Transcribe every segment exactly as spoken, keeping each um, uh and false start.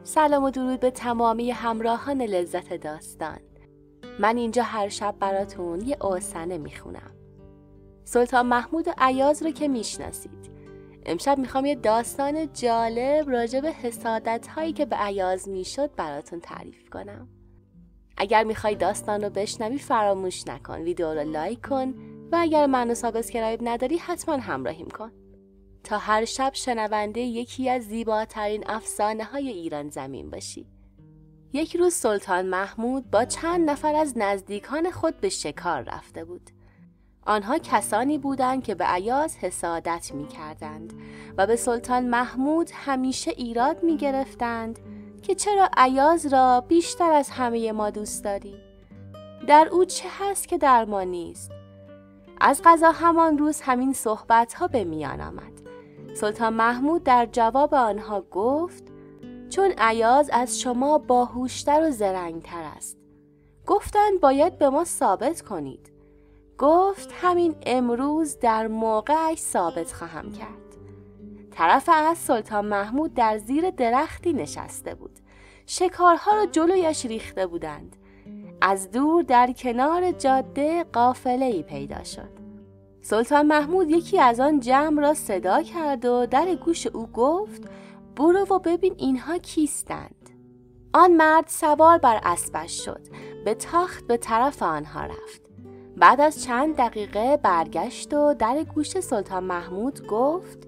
سلام و درود به تمامی همراهان لذت داستان. من اینجا هر شب براتون یه اوسنه میخونم. سلطان محمود و ایاز رو که میشناسید. امشب میخوام یه داستان جالب راجع به حسادت هایی که به ایاز میشد براتون تعریف کنم. اگر میخوای داستان رو بشنوی فراموش نکن ویدیو رو لایک کن و اگر منو سابسکرایب نداری حتما همراهیم کن تا هر شب شنونده یکی از زیباترین افسانه های ایران زمین باشی. یک روز سلطان محمود با چند نفر از نزدیکان خود به شکار رفته بود. آنها کسانی بودند که به ایاز حسادت می کردند و به سلطان محمود همیشه ایراد می گرفتند که چرا ایاز را بیشتر از همه ما دوست داری؟ در او چه هست که در ما نیست؟ از قضا همان روز همین صحبت ها به میان آمد. سلطان محمود در جواب آنها گفت چون ایاز از شما باهوشتر و زرنگتر است. گفتند باید به ما ثابت کنید. گفت همین امروز در موقعش ثابت خواهم کرد. طرف از سلطان محمود در زیر درختی نشسته بود. شکارها را جلویش ریخته بودند. از دور در کنار جاده قافله‌ای پیدا شد. سلطان محمود یکی از آن جمع را صدا کرد و در گوش او گفت برو و ببین اینها کیستند. آن مرد سوار بر اسبش شد. به تاخت به طرف آنها رفت. بعد از چند دقیقه برگشت و در گوش سلطان محمود گفت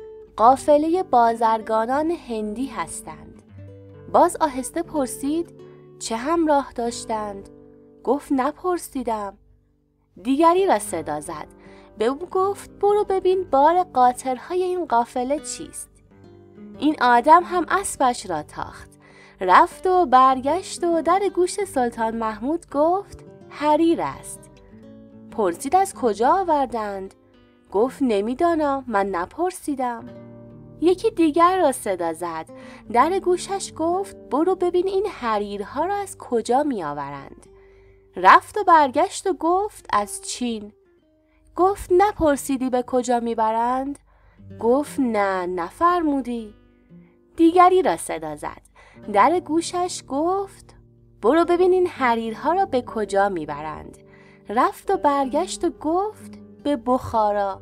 قافله بازرگانان هندی هستند. باز آهسته پرسید چه همراه داشتند؟ گفت نپرسیدم. دیگری را صدا زد. به او گفت برو ببین بار قاطرهای این قافله چیست. این آدم هم اسبش را تاخت. رفت و برگشت و در گوش سلطان محمود گفت حریر است. پرسید از کجا آوردند؟ گفت نمیدانم، من نپرسیدم. یکی دیگر را صدا زد. در گوشش گفت برو ببین این حریرها را از کجا می آورند. رفت و برگشت و گفت از چین. گفت نپرسیدی به کجا میبرند؟ گفت نه، نفرمودی. دیگری را صدا زد. در گوشش گفت برو ببین این حریرها را به کجا میبرند. رفت و برگشت و گفت به بخارا.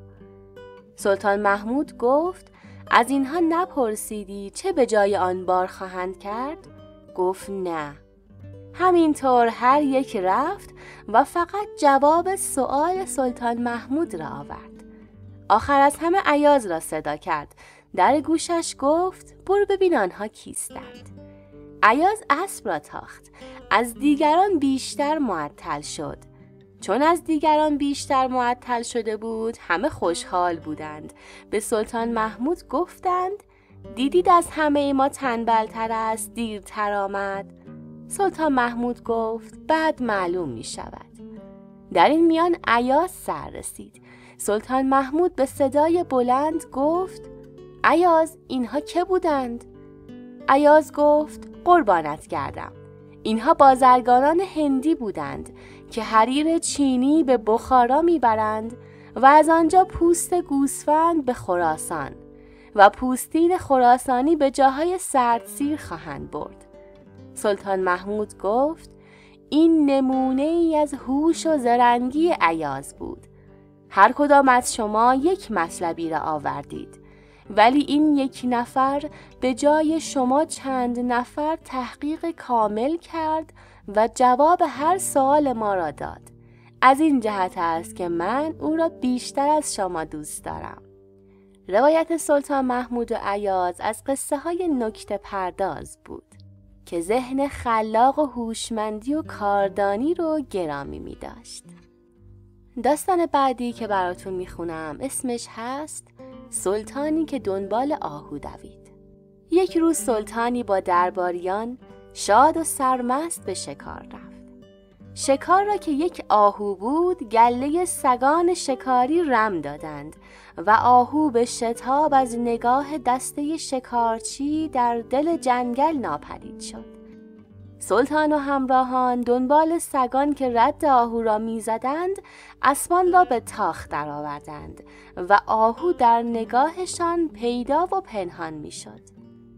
سلطان محمود گفت از اینها نپرسیدی چه به جای آن بار خواهند کرد؟ گفت نه. همینطور هر یک رفت و فقط جواب سؤال سلطان محمود را آورد. آخر از همه ایاز را صدا کرد. در گوشش گفت برو ببین آنها کیستند. ایاز اسب را تاخت. از دیگران بیشتر معطل شد. چون از دیگران بیشتر معطل شده بود همه خوشحال بودند. به سلطان محمود گفتند دیدید از همه ما تنبلتر است، دیرتر آمد. سلطان محمود گفت بعد معلوم می شود. در این میان ایاز سر رسید. سلطان محمود به صدای بلند گفت ایاز اینها که بودند؟ ایاز گفت قربانت گردم. اینها بازرگانان هندی بودند که حریر چینی به بخارا می برند و از آنجا پوست گوسفند به خراسان و پوستین خراسانی به جاهای سردسیر خواهند برد. سلطان محمود گفت این نمونه ای از هوش و زرنگی ایاز بود. هر کدام از شما یک مطلبی را آوردید ولی این یک نفر به جای شما چند نفر تحقیق کامل کرد و جواب هر سوال ما را داد. از این جهت است که من او را بیشتر از شما دوست دارم. روایت سلطان محمود و ایاز از قصه های نکته پرداز بود که ذهن خلاق و هوشمندی و کاردانی رو گرامی می داشت. داستان بعدی که براتون می خونم اسمش هست سلطانی که دنبال آهو دوید. یک روز سلطانی با درباریان شاد و سرمست به شکار رفت. شکار را که یک آهو بود گله سگان شکاری رم دادند و آهو به شتاب از نگاه دسته شکارچی در دل جنگل ناپدید شد. سلطان و همراهان دنبال سگان که رد آهو را می زدند اسبان را به تاخت درآوردند و آهو در نگاهشان پیدا و پنهان می شد.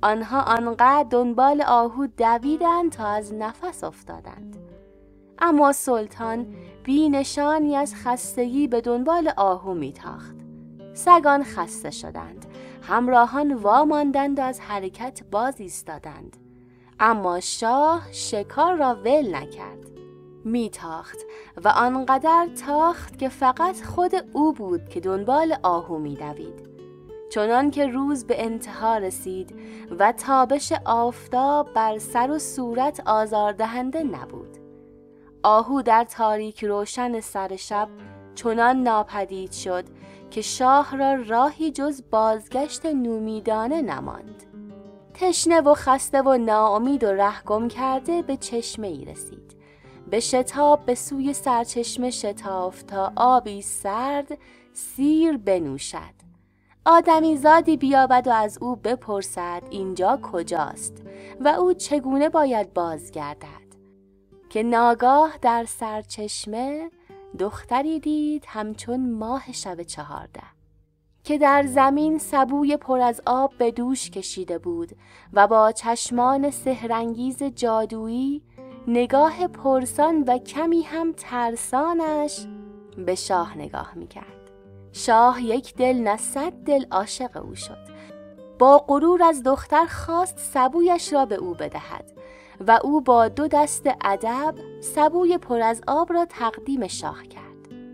آنها آنقدر دنبال آهو دویدند تا از نفس افتادند. اما سلطان بی نشانی از خستگی به دنبال آهو میتاخت. سگان خسته شدند. همراهان واماندند و از حرکت باز ایستادند. اما شاه شکار را ول نکرد. میتاخت و آنقدر تاخت که فقط خود او بود که دنبال آهو میدوید. چنان که روز به انتها رسید و تابش آفتاب بر سر و صورت آزاردهنده نبود. آهو در تاریک روشن سر شب چنان ناپدید شد که شاه را راهی جز بازگشت نومیدانه نماند. تشنه و خسته و ناامید و رهگم کرده به چشمه ای رسید. به شتاب به سوی سرچشمه شتافت تا آبی سرد سیر بنوشد. آدمی زادی بیابد و از او بپرسد اینجا کجاست و او چگونه باید بازگردد. که ناگاه در سرچشمه دختری دید همچون ماه شب چهارده که در زمین سبوی پر از آب به دوش کشیده بود و با چشمان سحرانگیز جادویی نگاه پرسان و کمی هم ترسانش به شاه نگاه میکرد. شاه یک دل نه صد دل عاشق او شد. با غرور از دختر خواست سبویش را به او بدهد و او با دو دست ادب سبوی پر از آب را تقدیم شاه کرد.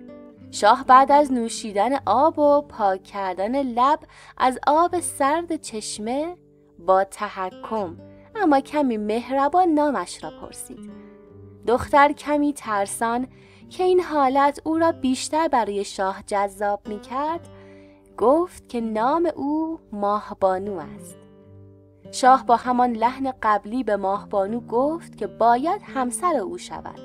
شاه بعد از نوشیدن آب و پاک کردن لب از آب سرد چشمه با تحکم اما کمی مهربان نامش را پرسید. دختر کمی ترسان که این حالت او را بیشتر برای شاه جذاب می کرد گفت که نام او ماهبانو است. شاه با همان لحن قبلی به ماهبانو گفت که باید همسر او شود.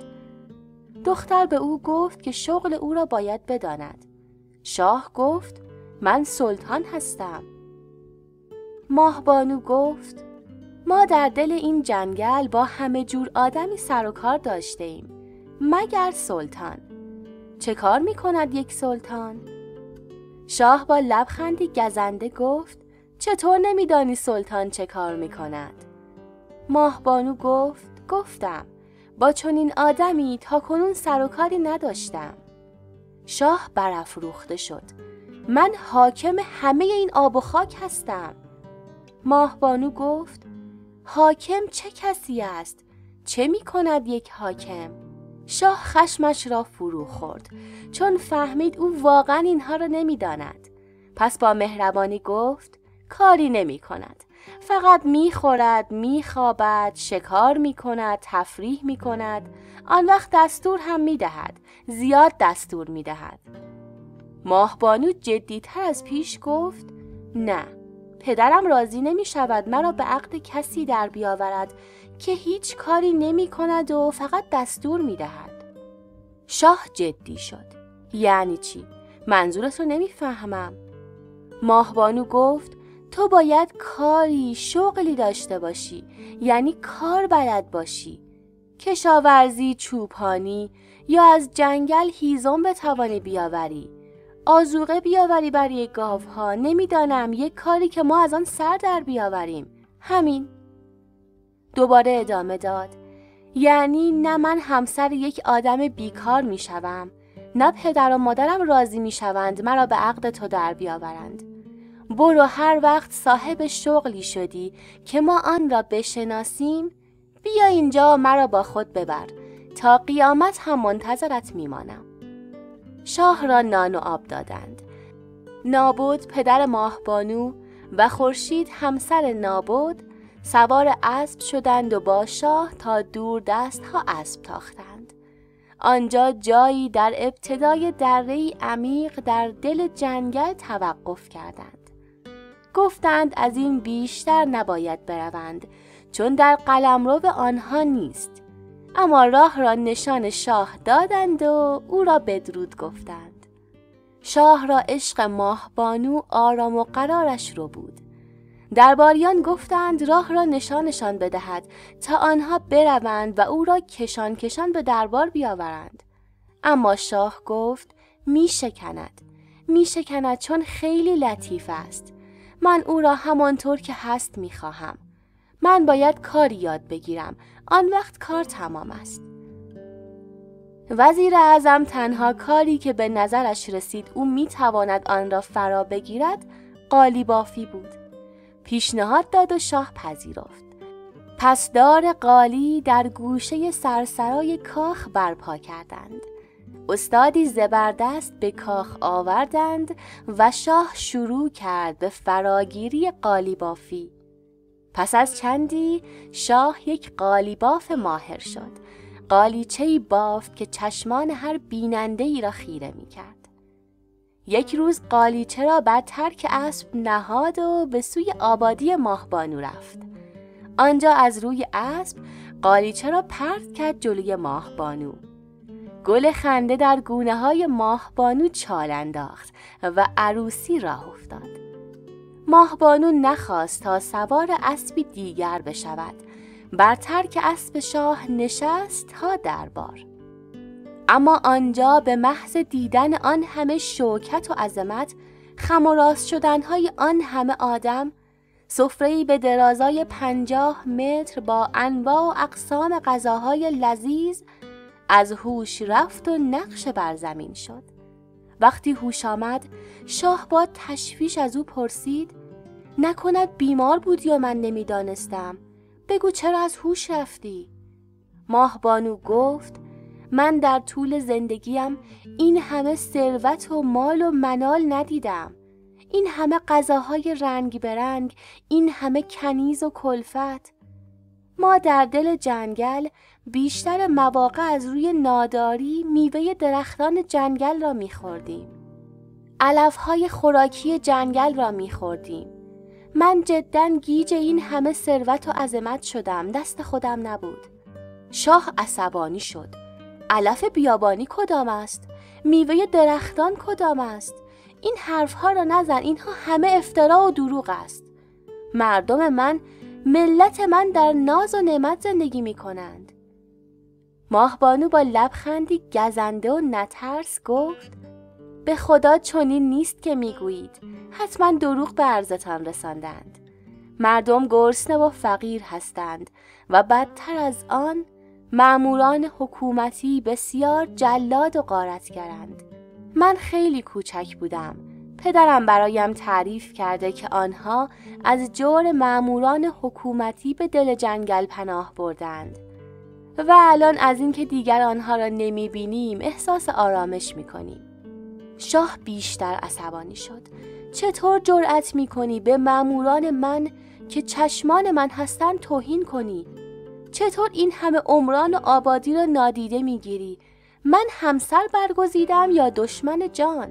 دختر به او گفت که شغل او را باید بداند. شاه گفت من سلطان هستم. ماهبانو گفت ما در دل این جنگل با همه جور آدمی سر و کار داشته ایم مگر سلطان. چه کار می کند یک سلطان؟ شاه با لبخندی گزنده گفت چطور نمیدانی سلطان چه کار می کند؟ ماهبانو گفت گفتم با چنین آدمی تا کنون سر و کاری نداشتم. شاه برافروخته شد. من حاکم همه این آب و خاک هستم. ماهبانو گفت حاکم چه کسی است؟ چه می کند یک حاکم؟ شاه خشمش را فرو خورد چون فهمید او واقعا اینها را نمی داند. پس با مهربانی گفت کاری نمی کند. فقط می خورد، می خوابد، شکار می کند، تفریح می کند. آن وقت دستور هم می دهد. زیاد دستور می دهد. ماهبانو جدی‌تر از پیش گفت نه، پدرم راضی نمی شود مرا به عقد کسی در بیاورد که هیچ کاری نمی کند و فقط دستور می دهد. شاه جدی شد. یعنی چی؟ منظورت رو نمی فهمم. ماهبانو گفت تو باید کاری شغلی داشته باشی، یعنی کار بلد باشی، کشاورزی، چوپانی یا از جنگل هیزم بتوانی بیاوری، آذوقه بیاوری برای گاوها، نمیدانم یک کاری که ما از آن سر در بیاوریم. همین. دوباره ادامه داد یعنی نه من همسر یک آدم بیکار می شوم، نه پدر و مادرم راضی می شوند مرا به عقد تو در بیاورند. برو هر وقت صاحب شغلی شدی که ما آن را بشناسیم بیا اینجا مرا با خود ببر، تا قیامت هم منتظرت میمانم. شاه را نان و آب دادند. نابود پدر ماهبانو و خورشید همسر نابود سوار اسب شدند و با شاه تا دور دست ها اسب تاختند. آنجا جایی در ابتدای دره‌ای عمیق در دل جنگل توقف کردند. گفتند از این بیشتر نباید بروند چون در قلمرو آنها نیست. اما راه را نشان شاه دادند و او را بدرود گفتند. شاه را عشق ماهبانو آرام و قرارش رو بود. درباریان گفتند راه را نشانشان بدهد تا آنها بروند و او را کشان کشان به دربار بیاورند. اما شاه گفت می شکند. می شکند چون خیلی لطیف است. من او را همانطور که هست می خواهم. من باید کاری یاد بگیرم. آن وقت کار تمام است. وزیر اعظم تنها کاری که به نظرش رسید او می تواند آن را فرا بگیرد قالیبافی بود. پیشنهاد داد و شاه پذیرفت. پس دار قالی در گوشه سرسرای کاخ برپا کردند. استادی زبردست به کاخ آوردند و شاه شروع کرد به فراگیری قالیبافی. پس از چندی شاه یک قالیباف ماهر شد. قالیچه‌ای بافت که چشمان هر بیننده‌ای را خیره می‌کرد. یک روز قالیچه را بر ترک اسب نهاد و به سوی آبادی ماهبانو رفت. آنجا از روی اسب قالیچه را پرت کرد جلوی ماهبانو. گل خنده در گونه های ماهبانو چال انداخت و عروسی راه افتاد. ماهبانو نخواست تا سوار اسبی دیگر بشود. بر ترک اسب شاه نشست تا دربار. اما آنجا به محض دیدن آن همه شوکت و عظمت، خم و راست شدنهای آن همه آدم، سفره‌ای به درازای پنجاه متر با انواع و اقسام غذاهای لذیذ، از هوش رفت و نقش بر زمین شد. وقتی هوش آمد، شاه با تشویش از او پرسید: نکند بیمار بودی و من نمیدانستم؟ بگو چرا از هوش رفتی؟ ماهبانو گفت: من در طول زندگیم این همه ثروت و مال و منال ندیدم. این همه غذاهای رنگ برنگ، این همه کنیز و کلفت. ما در دل جنگل بیشتر مواقع از روی ناداری میوه درختان جنگل را میخوردیم. علفهای خوراکی جنگل را میخوردیم. من جداً گیج این همه ثروت و عظمت شدم، دست خودم نبود. شاه عصبانی شد. علف بیابانی کدام است؟ میوه درختان کدام است؟ این حرفها را نزن، اینها همه افترا و دروغ است. مردم من، ملت من در ناز و نعمت زندگی می کنند. ماهبانو با لبخندی گزنده و نترس گفت: به خدا چنین نیست که میگویید. حتما دروغ به عرضتان رساندند. مردم گرسنه و فقیر هستند و بدتر از آن مأموران حکومتی بسیار جلاد و غارتگرند. من خیلی کوچک بودم. پدرم برایم تعریف کرده که آنها از جور مأموران حکومتی به دل جنگل پناه بردند و الان از اینکه دیگر آنها را نمی بینیم احساس آرامش می کنیم. شاه بیشتر عصبانی شد. چطور جرأت می کنی به مأموران من که چشمان من هستند توهین کنی؟ چطور این همه عمران و آبادی را نادیده می گیری؟ من همسر برگزیدم یا دشمن جان؟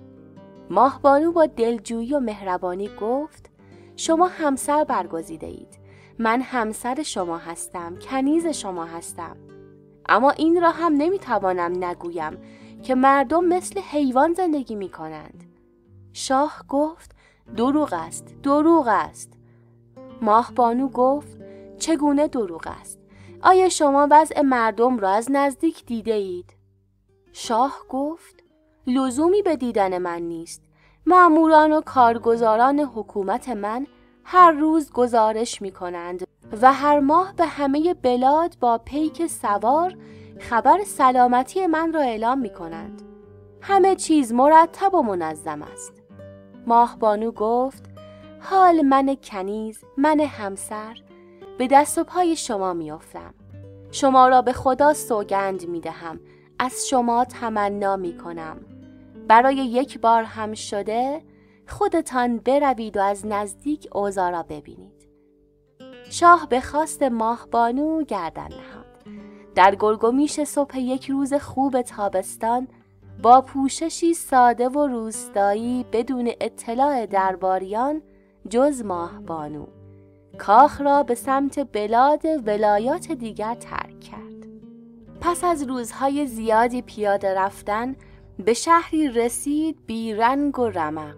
ماهبانو با دلجویی و مهربانی گفت: شما همسر برگزیده اید. من همسر شما هستم، کنیز شما هستم. اما این را هم نمیتوانم نگویم که مردم مثل حیوان زندگی می کنند. شاه گفت: دروغ است، دروغ است. ماهبانو گفت: چگونه دروغ است؟ آیا شما وضع مردم را از نزدیک دیده اید؟ شاه گفت: لزومی به دیدن من نیست. مأموران و کارگزاران حکومت من هر روز گزارش می کنند و هر ماه به همه بلاد با پیک سوار خبر سلامتی من را اعلام می کنند. همه چیز مرتب و منظم است. ماهبانو گفت: حال من کنیز، من همسر به دست و پای شما می افتم. شما را به خدا سوگند می دهم، از شما تمنا می کنم. برای یک بار هم شده خودتان بروید و از نزدیک اوضاع را ببینید. شاه به خواست ماهبانو گردن نهاد. در گرگومیش صبح یک روز خوب تابستان با پوششی ساده و روستایی بدون اطلاع درباریان جز ماهبانو کاخ را به سمت بلاد ولایات دیگر ترک کرد. پس از روزهای زیادی پیاده رفتن به شهری رسید بی رنگ و رمق.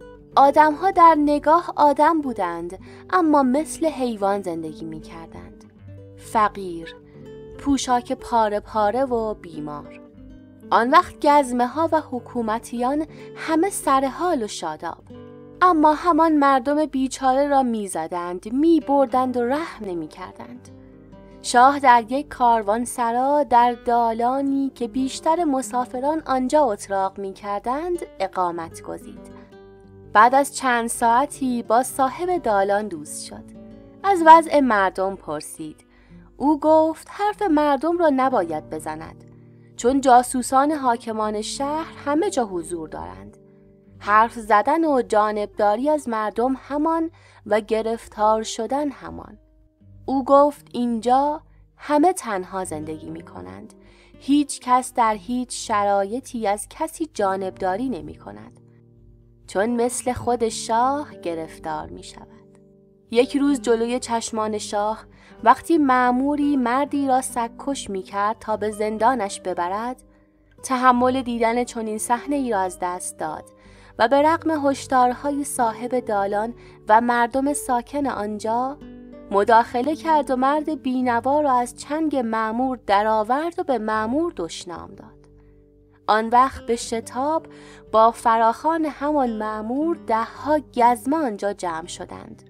آدمها در نگاه آدم بودند اما مثل حیوان زندگی می کردند. فقیر، پوشاک پاره پاره و بیمار. آن وقت گزمه ها و حکومتیان همه سرحال و شاداب. اما همان مردم بیچاره را می زدند، می بردند و رحم نمی کردند. شاه در یک کاروان سرا در دالانی که بیشتر مسافران آنجا اتراق می کردند اقامت گزید. بعد از چند ساعتی با صاحب دالان دوست شد. از وضع مردم پرسید. او گفت حرف مردم را نباید بزند، چون جاسوسان حاکمان شهر همه جا حضور دارند. حرف زدن و جانبداری از مردم همان و گرفتار شدن همان. او گفت اینجا همه تنها زندگی می کنند. هیچ کس در هیچ شرایطی از کسی جانبداری نمی کند، چون مثل خود شاه گرفتار می شود. یک روز جلوی چشمان شاه وقتی مأموری مردی را سگ‌کش می کرد تا به زندانش ببرد، تحمل دیدن چنین صحنه‌ای را از دست داد و به رغم هشدارهای صاحب دالان و مردم ساکن آنجا مداخله کرد و مرد بینوا را از چنگ مأمور درآورد و به مأمور دشنام داد. آن وقت به شتاب با فراخوان همان مأمور ده‌ها گزمه آنجا جمع شدند.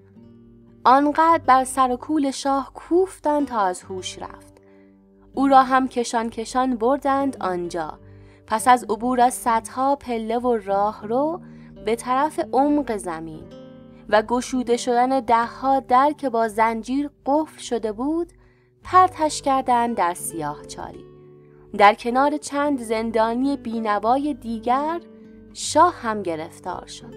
آنقدر بر سر و کول شاه کوفتند تا از هوش رفت. او را هم کشان کشان بردند آنجا. پس از عبور از صدها پله و راهرو به طرف عمق زمین و گشوده شدن ده‌ها در که با زنجیر قفل شده بود، پرتش کردند در سیاهچالی. در کنار چند زندانی بینوای دیگر شاه هم گرفتار شد.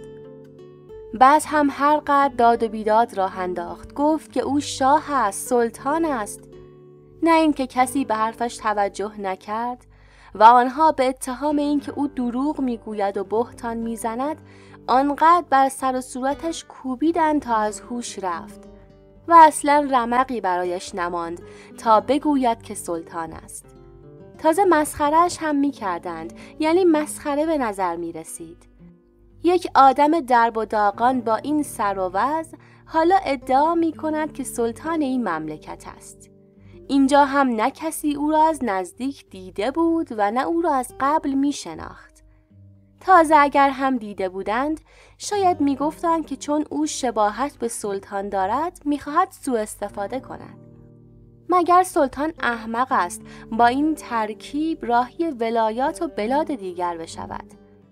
بعد هم هر قدر داد و بیداد راه انداخت. گفت که او شاه است، سلطان است. نه اینکه کسی به حرفش توجه نکرد و آنها به اتهام اینکه او دروغ میگوید و بهتان میزند آنقدر بر سر و صورتش کوبیدند تا از هوش رفت و اصلا رمقی برایش نماند تا بگوید که سلطان است. تازه مسخرهش هم میکردند، یعنی مسخره به نظر میرسید. یک آدم درب و داغان با این سر و وضع حالا ادعا می کند که سلطان این مملکت است. اینجا هم نه کسی او را از نزدیک دیده بود و نه او را از قبل می شناخت. تازه اگر هم دیده بودند شاید می گفتند که چون او شباهت به سلطان دارد می خواهد سوء استفاده کند. مگر سلطان احمق است با این ترکیب راهی ولایات و بلاد دیگر بشود؟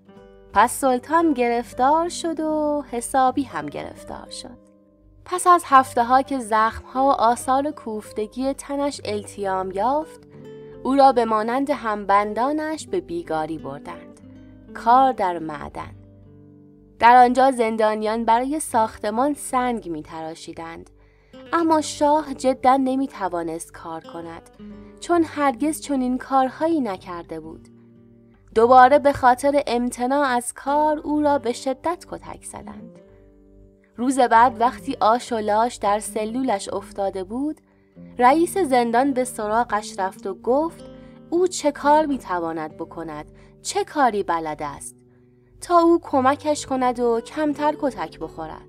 پس سلطان گرفتار شد و حسابی هم گرفتار شد. پس از هفته ها که زخمها و آثار کوفتگی تنش التیام یافت، او را به مانند همبندانش به بیگاری بردند. کار در معدن. در آنجا زندانیان برای ساختمان سنگ می تراشیدند. اما شاه جدا نمی توانست کار کند، چون هرگز چنین کارهایی نکرده بود. دوباره به خاطر امتناع از کار او را به شدت کتک زدند. روز بعد وقتی آش و لاش در سلولش افتاده بود، رئیس زندان به سراغش رفت و گفت او چه کار میتواند بکند، چه کاری بلد است، تا او کمکش کند و کمتر کتک بخورد.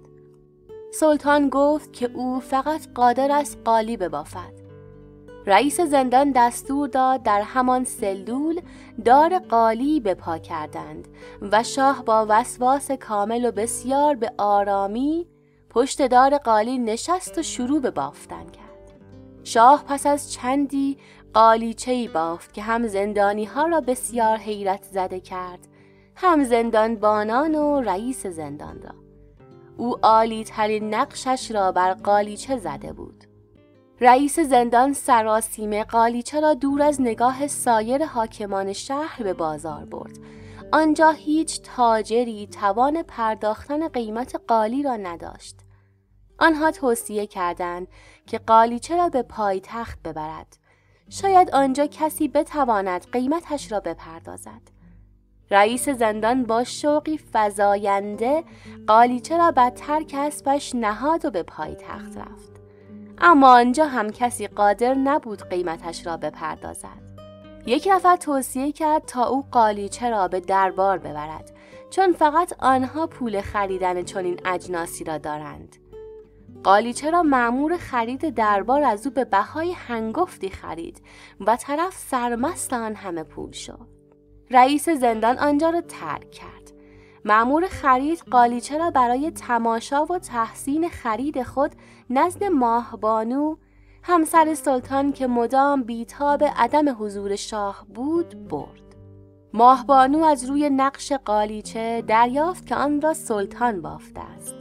سلطان گفت که او فقط قادر است قالی ببافد. رئیس زندان دستور داد در همان سلول دار قالی به پا کردند و شاه با وسواس کامل و بسیار به آرامی پشت دار قالی نشست و شروع به بافتن کرد. شاه پس از چندی قالیچه‌ای بافت که هم زندانی ها را بسیار حیرت زده کرد، هم زندانبانان و رئیس زندان را. او عالی ترین نقشش را بر قالیچه زده بود. رئیس زندان سراسیمه قالیچه را دور از نگاه سایر حاکمان شهر به بازار برد. آنجا هیچ تاجری توان پرداختن قیمت قالی را نداشت. آنها توصیه کردند که قالیچه را به پایتخت ببرد. شاید آنجا کسی بتواند قیمتش را بپردازد. رئیس زندان با شوقی فزاینده قالیچه را بر ترک اسبش نهاد و به پایتخت رفت. اما آنجا هم کسی قادر نبود قیمتش را بپردازد. یک نفر توصیه کرد تا او قالیچه را به دربار ببرد، چون فقط آنها پول خریدن چنین اجناسی را دارند. قالیچه را مأمور خرید دربار از او به بهای هنگفتی خرید و طرف سرمست آن همه پول شد. رئیس زندان آنجا را ترک کرد مأمور خرید قالیچه را برای تماشا و تحسین خرید خود نزد ماهبانو، همسر سلطان که مدام بیتاب عدم حضور شاه بود، برد. ماهبانو از روی نقش قالیچه دریافت که آن را سلطان بافته است.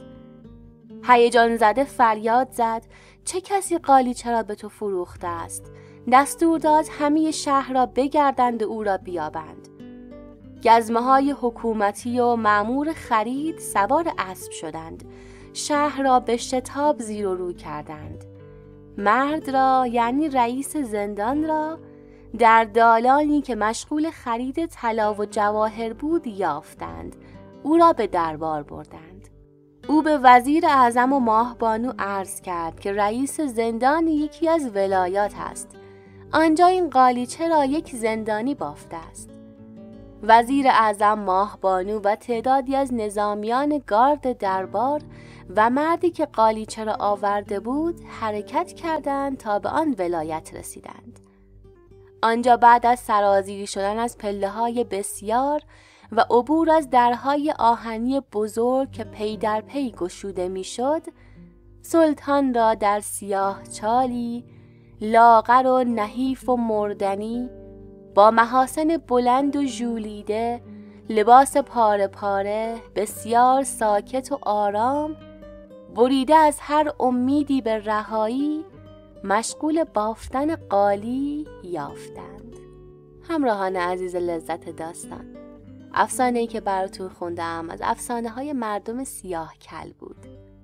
هیجان زده فریاد زد: چه کسی قالیچه را به تو فروخته است؟ دستور داد همه شهر را بگردند و او را بیابند. گزمه های حکومتی و مأمور خرید سوار اسب شدند. شهر را به شتاب زیر و رو کردند. مرد را، یعنی رئیس زندان را، در دالانی که مشغول خرید طلا و جواهر بود یافتند. او را به دربار بردند. او به وزیر اعظم و ماهبانو عرض کرد که رئیس زندان یکی از ولایات است. آنجا این قالیچه را یک زندانی بافته است. وزیر اعظم، ماهبانو و تعدادی از نظامیان گارد دربار و مردی که قالیچه را آورده بود حرکت کردند تا به آن ولایت رسیدند. آنجا بعد از سرازیری شدن از پله‌های بسیار و عبور از درهای آهنی بزرگ که پی در پی گشوده میشد، سلطان را در سیاه چالی لاغر و نحیف و مردنی با محاسن بلند و ژولیده، لباس پاره پاره، بسیار ساکت و آرام، بریده از هر امیدی به رهایی، مشغول بافتن قالی یافتند. همراهان عزیز لذت داستان، افسانه‌ای که براتون خوندم از افسانه‌های مردم سیاه کل بود.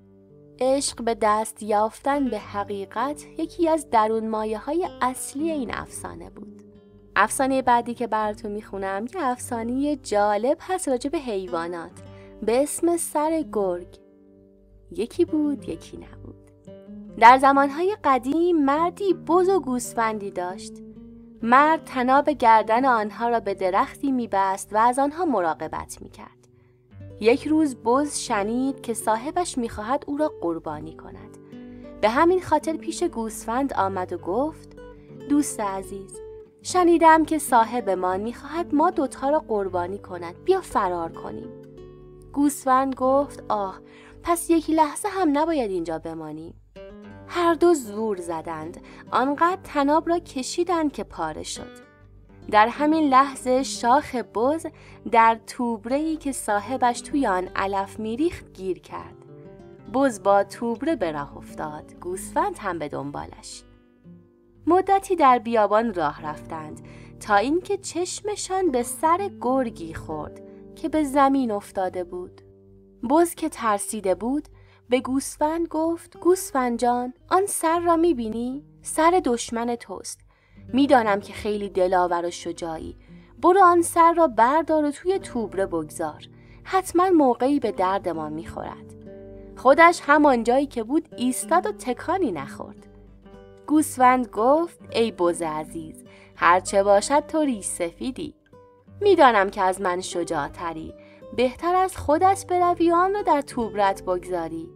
عشق به دست یافتن به حقیقت یکی از درون مایه‌های اصلی این افسانه بود. افسانه بعدی که براتون میخونم یه افسانه جالب هست راجع به حیوانات به اسم سر گرگ. یکی بود یکی نبود. در زمانهای قدیم مردی بز و گوسفندی داشت. مرد طناب گردن آنها را به درختی میبست و از آنها مراقبت میکرد. یک روز بز شنید که صاحبش میخواهد او را قربانی کند. به همین خاطر پیش گوسفند آمد و گفت: دوست عزیز، شنیدم که صاحبمان میخواهد ما دوتا را قربانی کند. بیا فرار کنیم. گوسفند گفت: آه، پس یک لحظه هم نباید اینجا بمانیم. هر دو زور زدند. آنقدر طناب را کشیدند که پاره شد. در همین لحظه شاخ بز در توبره‌ای که صاحبش توی آن علف میریخت گیر کرد. بز با توبره به راه افتاد. گوسفند هم به دنبالش. مدتی در بیابان راه رفتند تا اینکه چشمشان به سر گرگی خورد که به زمین افتاده بود. بز که ترسیده بود به گوسفند گفت: گوسفند جان، آن سر را میبینی؟ سر دشمن توست. میدانم که خیلی دلاور و شجاعی. برو آن سر را بردار و توی توبره بگذار. حتما موقعی به دردمان میخورد. خودش همان جایی که بود ایستاد و تکانی نخورد. گوسفند گفت: ای بز عزیز، هرچه باشد تو ریش سفیدی. میدانم که از من شجاعتری. بهتر از خودت بروی و آن را در توبرت بگذاری.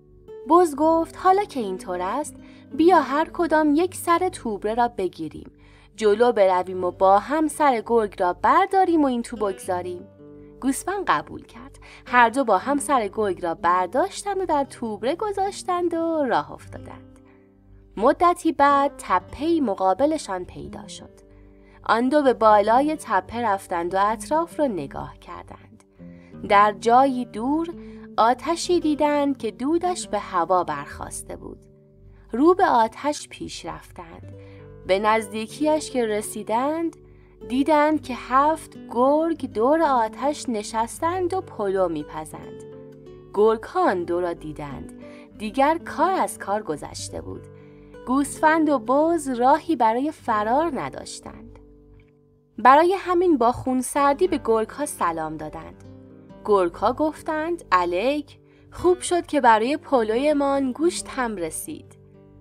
بز گفت: حالا که اینطور است، بیا هر کدام یک سر توبره را بگیریم، جلو برویم و با هم سر گرگ را برداریم و این تو بگذاریم. گوسفند قبول کرد. هر دو با هم سر گرگ را برداشتند و در توبره گذاشتند و راه افتادند. مدتی بعد تپه‌ای مقابلشان پیدا شد. آن دو به بالای تپه رفتند و اطراف را نگاه کردند. در جایی دور آتشی دیدند که دودش به هوا برخاسته بود. رو به آتش پیش رفتند. به نزدیکیش که رسیدند دیدند که هفت گرگ دور آتش نشستند و پلو میپزند. گرگ ها آن دو را دیدند. دیگر کار از کار گذشته بود. گوسفند و بز راهی برای فرار نداشتند. برای همین با خونسردی به گرگ ها سلام دادند. گرگ ها گفتند: علیک، خوب شد که برای پلویمان گوشت هم رسید.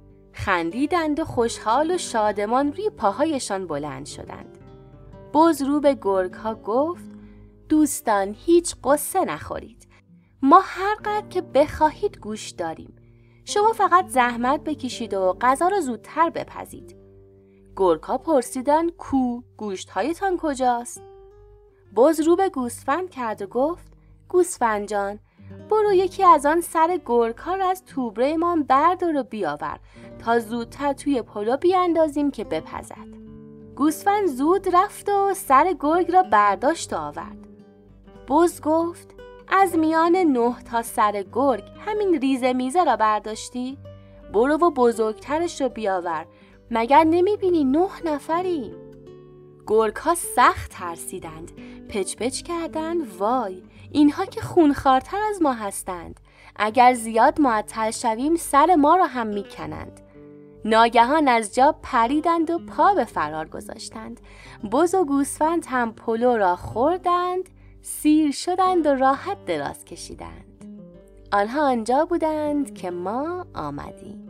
خندیدند و خوشحال و شادمان روی پاهایشان بلند شدند. بز رو به گرگ ها گفت: دوستان، هیچ قصه نخورید. ما هر قدر که بخواهید گوشت داریم. شما فقط زحمت بکشید و غذا را زودتر بپزید. گرگ ها پرسیدند: کو، گوشت هایتان کجاست؟ بز رو به گوسفند کرد و گفت: گوسفند جان، برو یکی از آن سر گرگ ها را از توبره‌مان بردار و بیاور تا زودتر توی پلو بیاندازیم که بپزد. گوسفند زود رفت و سر گرگ را برداشت و آورد. بز گفت از میان نه تا سر گرگ همین ریزه میزه را برداشتی؟ برو و بزرگترش رو بیاور، مگر نمی بینی نه نفریم؟ گرگ ها سخت ترسیدند، پچ پچ کردند وای، اینها که خونخوارتر از ما هستند، اگر زیاد معطل شویم سر ما را هم می کنند. ناگهان از جا پریدند و پا به فرار گذاشتند. بز و گوسفند هم پلو را خوردند، سیر شدند و راحت دراز کشیدند. آنها آنجا بودند که ما آمدیم.